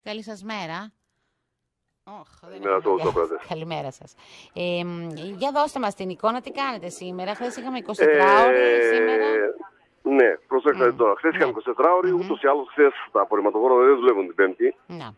Καλή σας μέρα. Καλημέρα σας. Για δώστε μας την εικόνα, τι κάνετε σήμερα. Χθες είχαμε 24ωρη, σήμερα... Ναι, προσέξτε τώρα. Χθες είχαμε 24ωρη, ούτως ή άλλως χθες τα απορριμματοφόρα δεν δουλεύουν την Πέμπτη.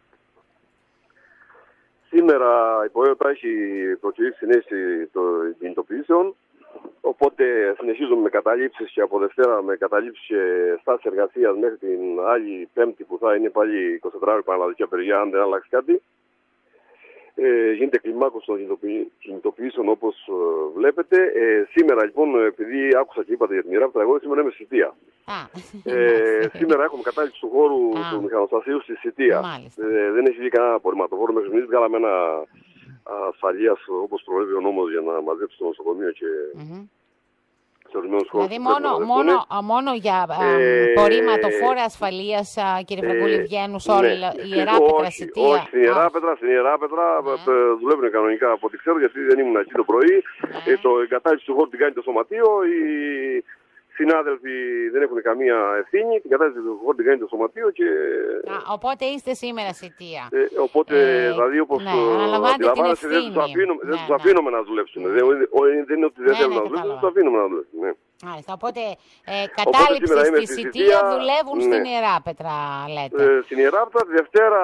Σήμερα η ΠΟΕΟΤΑ έχει προκηρύξει συνέχιση των κινητοποιήσεων. Οπότε συνεχίζουμε με καταλήψεις και από Δευτέρα με καταλήψεις και στάσεις εργασίας μέχρι την άλλη Πέμπτη που θα είναι πάλι 24ωρη πανελλαδική απεργία, αν δεν αλλάξει κάτι. Γίνεται κλιμάκωση των κινητοποιήσεων όπως βλέπετε. Σήμερα λοιπόν, επειδή άκουσα και είπατε για την Ιεράπετρα, εγώ σήμερα είμαι στη Σιτία. Σήμερα έχουμε κατάληψη του χώρου του μηχανοστασίου στη Σιτία. Δεν έχει βγει κανένα απορριμματοφόρο μέχρι στιγμής. Βγάλαμε ένα ασφαλείας όπως προβλέπει ο νόμος για να μαζέψει το νοσοκομείο και σε ορισμένους χώρους. Δηλαδή μόνο για απορριμματοφόρα ασφαλείας, κύριε Φραγκούλη, βγαίνουν σε όλη η Ιεράπετρα, Σιτία? Όχι, στην Ιεράπετρα δουλεύουν κανονικά από ό,τι ξέρω, γιατί δεν ήμουν εκεί το πρωί. Η κατάληψη του χώρου την κάνει το σωματείο. Συνάδελφοι δεν έχουν καμία ευθύνη, την κατάσταση του χώρου την κάνει το σωματείο και... Οπότε είστε σήμερα Σιτία. Οπότε, δηλαδή, όπως αντιλαμβάνεστε, δεν τους αφήνουμε να δουλέψουν. Δεν είναι ότι δεν θέλουν να δουλέψουν, τους αφήνουμε να δουλέψουν. Μάλιστα, οπότε κατάληψη στη Σιτία δουλεύουν στην Ιεράπετρα, λέτε. Στην Ιεράπετρα, τη Δευτέρα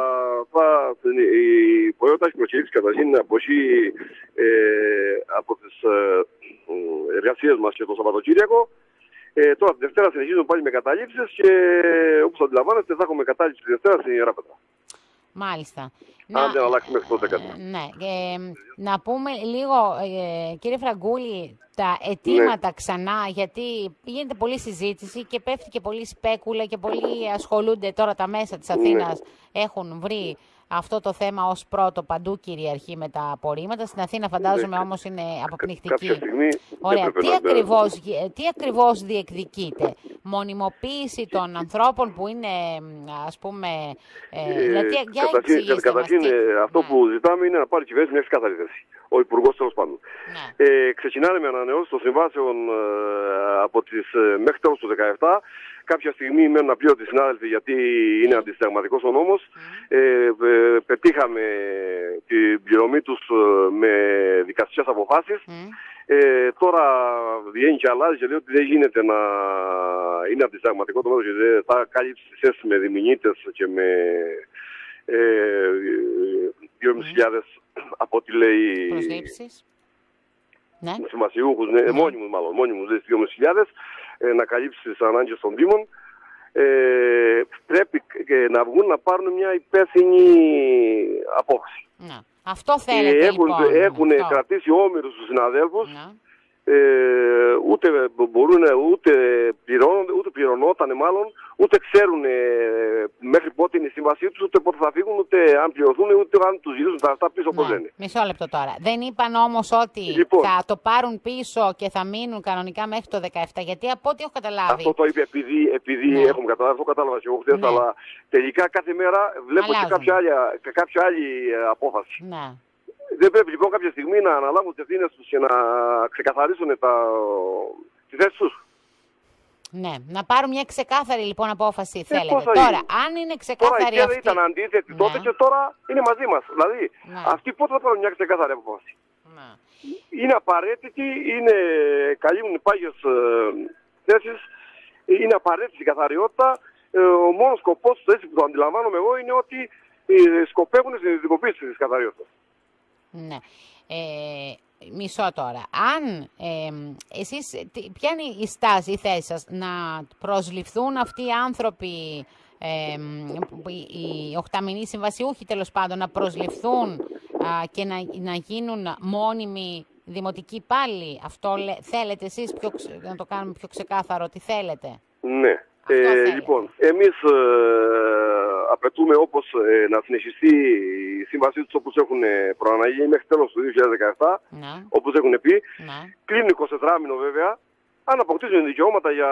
η ΠΟΕΟΤΑ έχει προκηρύξει καταρχήν αποχή από τις εργασίες μας και το Σαββατοκύριακο. Τώρα τη Δευτέρα συνεχίζουμε πάλι με καταλήψεις και όπως αντιλαμβάνεστε θα έχουμε κατάληψη τη Δευτέρα στην Ιεράπετρα. Μάλιστα. Αν δεν αλλάξει μέχρι τότε κάτι. Ναι. Να πούμε λίγο, κύριε Φραγκούλη, τα αιτήματα ξανά, γιατί γίνεται πολλή συζήτηση και πέφτει και πολλή σπέκουλα και πολλοί ασχολούνται τώρα τα μέσα της Αθήνας. Έχουν βρει αυτό το θέμα ως πρώτο παντού κυριαρχεί με τα απορρίμματα. Στην Αθήνα φαντάζομαι όμως είναι αποπνιχτική. Ωραία. Τι ακριβώς διεκδικείτε? Μονιμοποίηση των ανθρώπων που είναι, ας πούμε... Καταρχήν αυτό που ζητάμε είναι να πάρει η κυβέρνηση μια ξεκάθαρη θέση. Ο Υπουργός τέλος πάντων. Ξεκινάνε με ανανεώσεις των συμβάσεων από τις μέχρι τέλος του 2017. Κάποια στιγμή μένουν απλήρωτοι συνάδελφοι γιατί είναι αντισυνταγματικός ο νόμος. Πετύχαμε την πληρωμή τους με δικαστικές αποφάσεις. Τώρα βγαίνει και αλλάζει και λέει ότι δεν γίνεται να είναι αντισυνταγματικό το νόμος γιατί δεν θα κάλυψει τις θέσεις με διμηνίτες και με 2.500 από ό,τι λέει προσλήψεις. Συμβασιούχους, μόνιμους λέει 2.500 να καλύψει τις ανάγκες των Δήμων. Πρέπει να βγουν να πάρουν μια υπεύθυνη απόφαση. Αυτό θέλετε λοιπόν. Έχουν κρατήσει όμηρους τους συναδέλφους. Ούτε μπορούν, ούτε πληρωνόταν μάλλον, ούτε ξέρουν μέχρι πότε είναι η σύμβασή τους, ούτε πότε θα φύγουν, ούτε αν πληρωθούν, ούτε αν τους γυρίζουν τα αυτά πίσω, πώς λένε. Μισό λεπτό τώρα. Δεν είπαν όμως ότι θα το πάρουν πίσω και θα μείνουν κανονικά μέχρι το 17, γιατί από ό,τι έχω καταλάβει. Αυτό το είπε επειδή έχουμε καταλάβει, αυτό κατάλαβα και εγώ χθες, αλλά τελικά κάθε μέρα βλέπω και κάποια άλλη απόφαση. Δεν πρέπει λοιπόν κάποια στιγμή να αναλάβουν τις ευθύνες τους και να ξεκαθαρίσουν τη θέση τους. Ναι, να πάρουν μια ξεκάθαρη λοιπόν απόφαση θέλετε. Τώρα, αν είναι ξεκάθαρη τώρα, αυτή... ήταν αντίθετη τότε και τώρα είναι μαζί μας. Δηλαδή, αυτοί πότε θα πάρουν μια ξεκάθαρη απόφαση. Είναι απαραίτητη, καλύπτουν πάγιες θέσεις, είναι απαραίτητη η καθαριότητα. Ο μόνος σκοπός, έτσι που το αντιλαμβάνομαι εγώ, είναι ότι σκοπεύουν στην ιδιωτικοποίηση της καθαριότητας. Ναι. Μισό τώρα. Αν εσείς, ποια είναι η στάση, η θέση σας, να προσληφθούν αυτοί οι άνθρωποι, οι οχταμηνοί συμβασιούχοι τέλος πάντων, να προσληφθούν και να γίνουν μόνιμοι δημοτικοί υπάλληλοι? Αυτό θέλετε εσείς να το κάνουμε πιο ξεκάθαρο, τι θέλετε? Ναι. Λοιπόν, εμείς απαιτούμε όπως να συνεχιστεί η σύμβασή τους όπως έχουν προαναγεί μέχρι τέλος του 2017, όπως έχουν πει. Κλείνει 24 μήνο βέβαια. Αν αποκτήσουν δικαιώματα για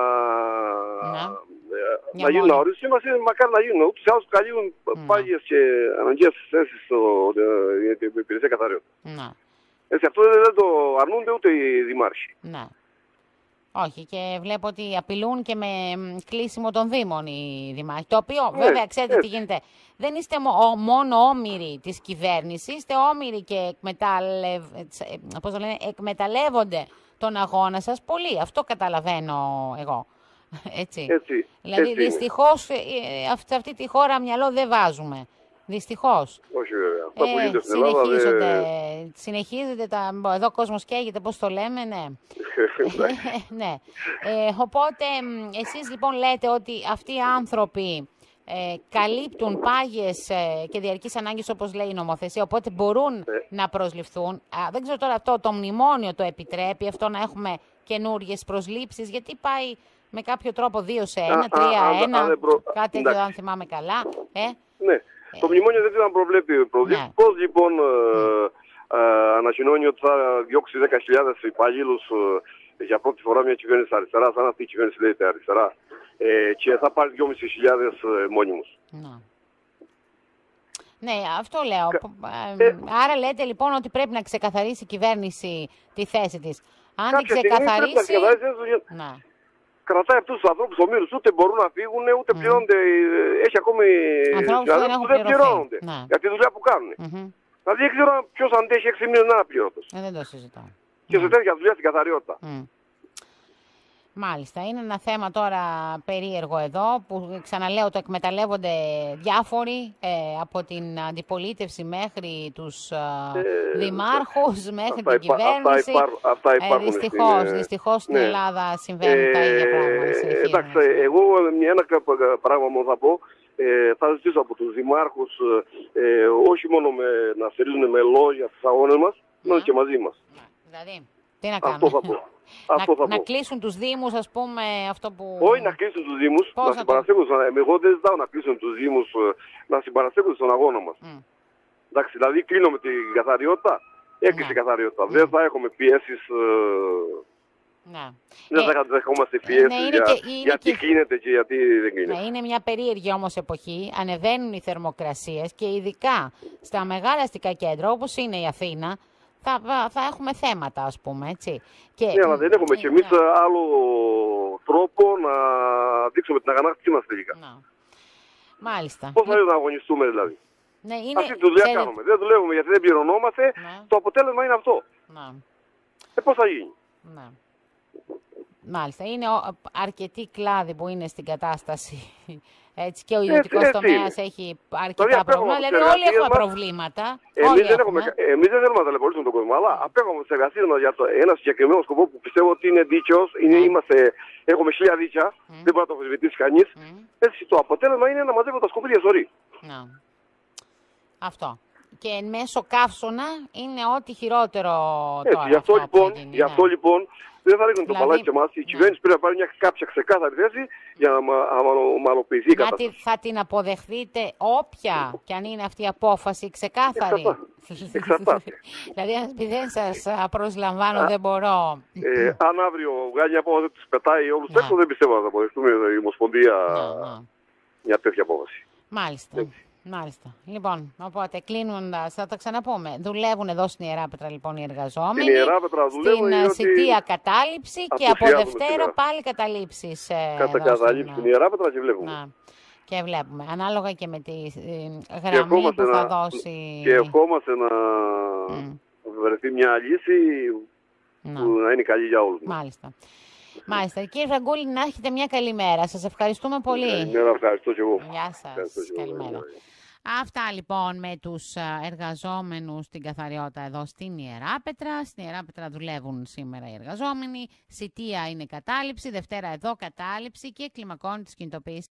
να γίνουν αορίστες σύμβαση, μακάρι να γίνουν. Ούτως ή άλλως καλύβουν πάγιες και αναγκαίες θέσεις για την υπηρεσία καθαριότητα. Αυτό δεν το αρνούνται ούτε οι δημάρχοι. Όχι, και βλέπω ότι απειλούν και με κλείσιμο των Δήμων οι Δήμαρχοι. Το οποίο, βέβαια, ξέρετε τι γίνεται. Δεν είστε μόνο όμοιροι της κυβέρνησης, είστε όμοιροι και εκμεταλλεύονται τον αγώνα σας πολύ. Αυτό καταλαβαίνω εγώ. Έτσι. Δηλαδή, δυστυχώς, σε αυτή τη χώρα μυαλό δεν βάζουμε. Δυστυχώς. Όχι βέβαια. Αυτά που γίνεται στην Ελλάδα συνεχίζεται εδώ ο κόσμος καίγεται, πώς το λέμε, ναι. Ναι. Οπότε, εσείς λοιπόν λέτε ότι αυτοί οι άνθρωποι καλύπτουν πάγιες και διαρκείς ανάγκες, όπως λέει η νομοθεσία, οπότε μπορούν να προσληφθούν. Δεν ξέρω τώρα αυτό το μνημόνιο το επιτρέπει, αυτό να έχουμε καινούριες προσλήψεις, γιατί πάει με κάποιο τρόπο 2 σε 1, 3-1, κάτι τέτοιο, αν θυμάμαι καλά. Ναι. Το μνημόνιο δεν ήταν προβλέπει. Πώς λοιπόν ανακοινώνει ότι θα διώξει 10.000 υπαλλήλους για πρώτη φορά μια κυβέρνηση αριστερά, σαν αυτή η κυβέρνηση λέγεται αριστερά, και θα πάρει 2.500 μόνιμους. Ναι, αυτό λέω. Άρα λέτε λοιπόν ότι πρέπει να ξεκαθαρίσει η κυβέρνηση τη θέση της. Αν την ξεκαθαρίσει... Κρατάει αυτούς τους ανθρώπους ομήρους, ούτε μπορούν να φύγουν, ούτε πληρώνονται. Έχει ακόμη ανθρώπους που δεν πληρώνονται για τη δουλειά που κάνουν. Δηλαδή δεν ξέρω ποιος αντέχει 6 μήνες να είναι απλήρωτος. Δεν το συζητάω. Και σε τέτοια δουλειά στην καθαριότητα. Μάλιστα. Είναι ένα θέμα τώρα περίεργο εδώ, που ξαναλέω το εκμεταλλεύονται διάφοροι, από την αντιπολίτευση μέχρι τους δημάρχους, μέχρι την κυβέρνηση. Αυτά υπάρχουν. Δυστυχώς στην Ελλάδα συμβαίνουν τα ίδια πράγματα. Εντάξει, εγώ ένα πράγμα μόνο θα πω. Θα ζητήσω από τους δημάρχους όχι μόνο να στηρίζουν με λόγια τους αγώνες μας, αλλά και μαζί μας. Δηλαδή, τι να κάνουμε. Αυτό θα να πω. κλείσουν τους Δήμους, ας πούμε, αυτό που... Όχι να κλείσουν τους Δήμους, να συμπαραστέκουν. Εγώ δεν ζητάω να κλείσουν τους Δήμους, να συμπαραστέκουν στον αγώνα μας. Εντάξει, δηλαδή κλείνω με την καθαριότητα, έκλεισε η καθαριότητα. Δεν θα έχουμε πιέσεις... Δεν θα δεχόμαστε πιέσεις γιατί κλείνεται και γιατί δεν κλείνεται. Είναι μια περίεργη όμως εποχή, ανεβαίνουν οι θερμοκρασίες και ειδικά στα μεγάλα αστικά κέντρα, όπως είναι η Αθήνα, θα έχουμε θέματα, ας πούμε, έτσι. Ναι, αλλά δεν έχουμε κι εμείς άλλο τρόπο να δείξουμε την αγανάκτησή μας τελικά. Μάλιστα. Πώς θα να αγωνιστούμε δηλαδή. Ναι, αυτή τη δουλειά κάνουμε. Δεν δουλεύουμε γιατί δεν πληρωνόμαστε. Το αποτέλεσμα είναι αυτό. Πώς θα γίνει. Μάλιστα. Είναι αρκετοί κλάδοι που είναι στην κατάσταση. Έτσι, και ο ιδιωτικός τομέας έχει αρκετά προβλήματα. Δηλαδή όλοι έχουμε προβλήματα. Εμείς δεν θέλουμε να ταλαιπωρήσουμε τον κόσμο, αλλά απέχουμε σε εργασίες μας για ένα συγκεκριμένο σκοπό που πιστεύω ότι είναι δίκαιος. Έχουμε 1000 δίκαια, δεν μπορεί να το αμφισβητήσει κανείς. Έτσι, το αποτέλεσμα είναι να μαζεύουμε τα σκουπίδια ζωή. Αυτό. Και εν μέσω καύσωνα είναι ό,τι χειρότερο τώρα. Γι' αυτό λοιπόν δεν θα ρίχνουν το παλάκι σε εμάς. Η κυβέρνηση πρέπει να πάρει κάποια ξεκάθαρη θέση για να ομαλοποιηθεί η κατάσταση. Θα την αποδεχθείτε όποια και αν είναι αυτή η απόφαση ξεκάθαρη. Εξαρτάται. Δηλαδή, επειδή δεν σας προσλαμβάνω, δεν μπορώ. Αν αύριο βγάλει μια απόφαση που τους πετάει όλους έξω, δεν πιστεύω να θα αποδεχτούμε η Ομοσπονδία μια τέτοια απόφαση. Μάλιστα. Λοιπόν, οπότε κλείνοντας, θα τα ξαναπούμε. Δουλεύουν εδώ στην Ιεράπετρα λοιπόν οι εργαζόμενοι. Στην Ιεράπετρα δουλεύουν. Στην Σιτία κατάληψη και από Δευτέρα πάλι καταλήψεις. Καταλήψεις στην Ιεράπετρα και βλέπουμε. Και βλέπουμε. Ανάλογα και με τη γραμμή που θα δώσει. Και ευχόμαστε να βρεθεί μια λύση που να είναι καλή για όλους. Μάλιστα. Κύριε Φραγκούλη, να έχετε μια καλή μέρα. Σας ευχαριστούμε πολύ. Ευχαριστώ και εγώ. Γεια σας. Καλημέρα. Αυτά λοιπόν με τους εργαζόμενους στην καθαριότητα εδώ στην Ιεράπετρα. Στην Ιεράπετρα δουλεύουν σήμερα οι εργαζόμενοι. Σιτία είναι κατάληψη. Δευτέρα εδώ κατάληψη και κλιμακώνει τις κινητοποιήσεις.